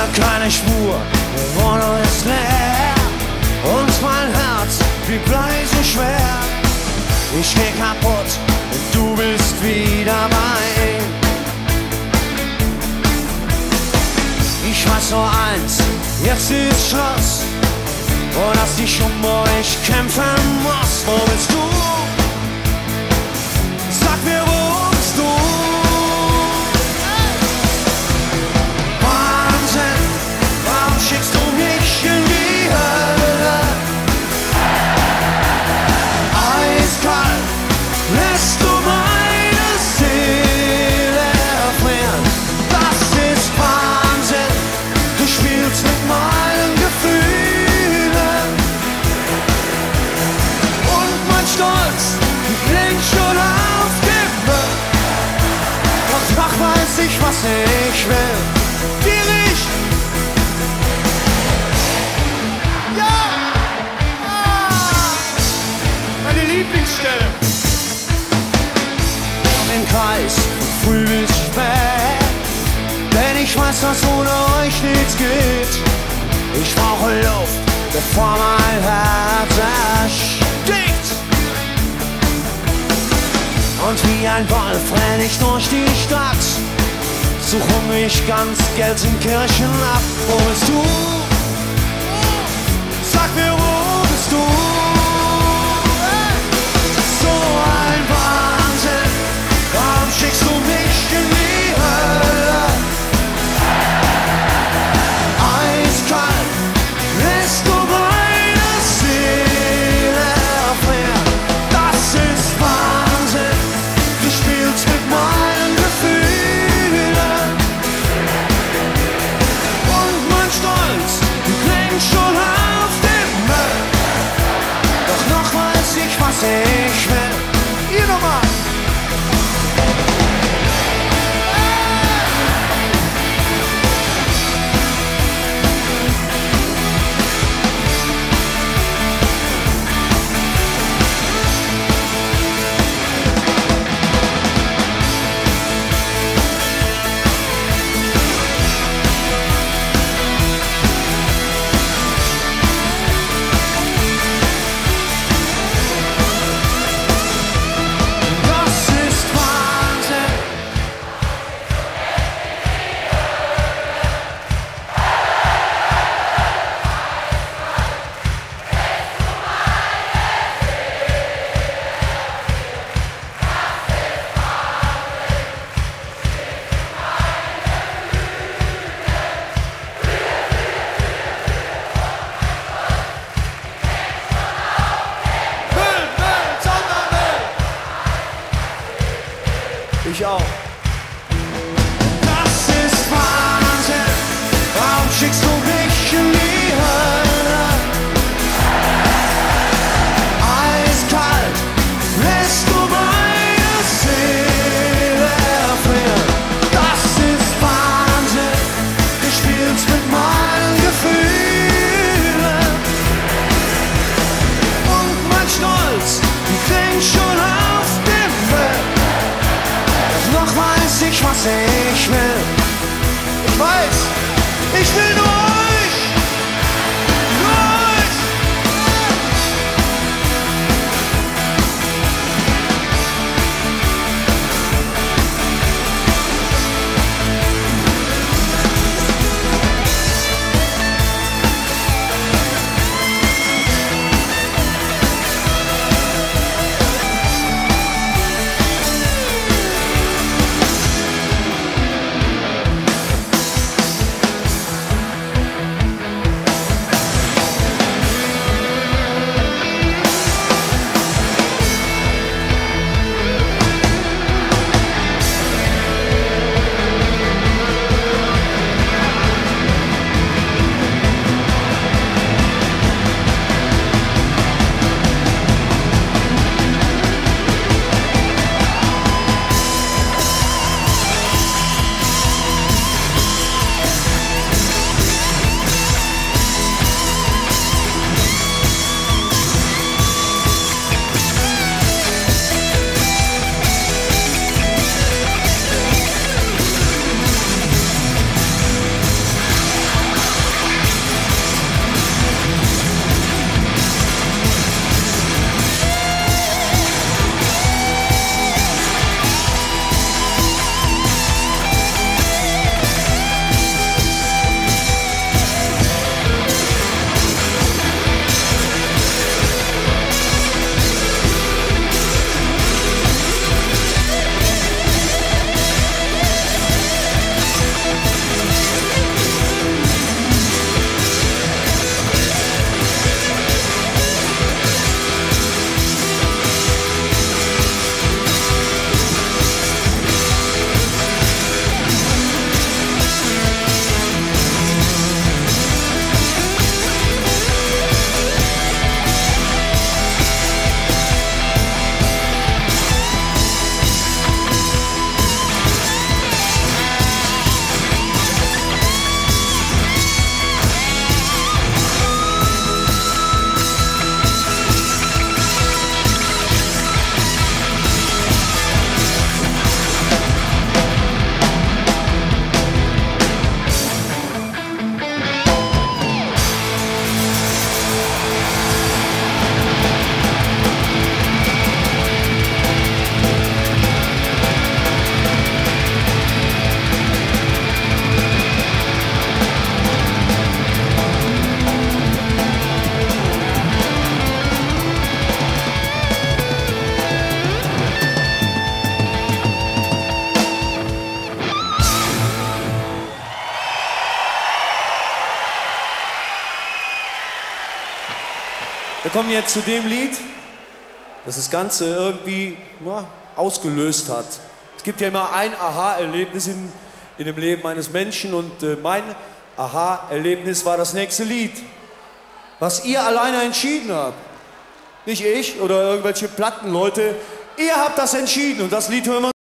keine Spur, die Wohnung ist leer und mein Herz blieb leise schwer. Ich geh kaputt und du bist wieder bei ihm. Ich weiß nur eins, jetzt ist Schluss und dass ich um euch kämpfen muss. Wo bist du? Sag mir, wo bist du? Wahnsinn, warum schickst du mich in die Hölle? Eiskalt lässt du meine Seele erfrieren. Das ist Wahnsinn, du spielst mit meinen Gefühlen. Und mein Stolz klingt schon aufgewirkt. Doch noch weiß ich, was ich will. Gierig! Ja! Meine Lieblingsstelle. Im Kreis von früh bis spät. Denn ich weiß, dass ohne euch nichts geht. Ich brauche Luft, bevor mein Herz erstickt. Und wie ein Wolf renn ich durch die Stadt. Suche mich ganz Gelsenkirchen ab. Wo bist du? Sag mir, wo bist du? So ein Wahnsinn, warum schickst du mich in die Hölle? Eiskalt lässt du meine Seele erfrieren. Das ist Wahnsinn, du spielst mit meinen Gefühlen. Und mein Stolz klingt schon auf dem Müll. Doch noch weiß ich, was ich will. Ihr nochmal! Ich auch. Das ist Wahnsinn, warum schickst du mich in die Hölle? Eiskalt lässt du meine Seele erfrieren. Das ist Wahnsinn, du spielst mit meinen Gefühlen. Und mein Stolz klingt schon auf dem Feld. Noch weiß ich, was ich will. Ich weiß, ich will nur euch. Nur euch. Wir kommen jetzt zu dem Lied, das das Ganze irgendwie ausgelöst hat. Es gibt ja immer ein Aha-Erlebnis in dem Leben eines Menschen und mein Aha-Erlebnis war das nächste Lied, was ihr alleine entschieden habt. Nicht ich oder irgendwelche Plattenleute. Ihr habt das entschieden und das Lied hören wir